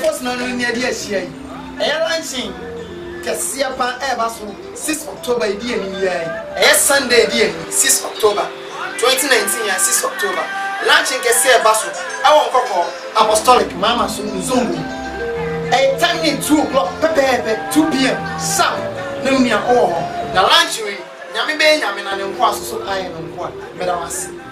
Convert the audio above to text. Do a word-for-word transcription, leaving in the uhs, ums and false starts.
first no no near the Asia. A launching Cassia Pan Evaso, sixth October, dear year. A Sunday, dear, sixth October, twenty nineteen, and sixth October. Launching Cassia Basso, I won't call Apostolic Mama Zumbu. A time in two o'clock, Pepe, two p m. Sam, no near all. The lunch we, Yami Bay, Yamin and Quas, so I am one, Madame.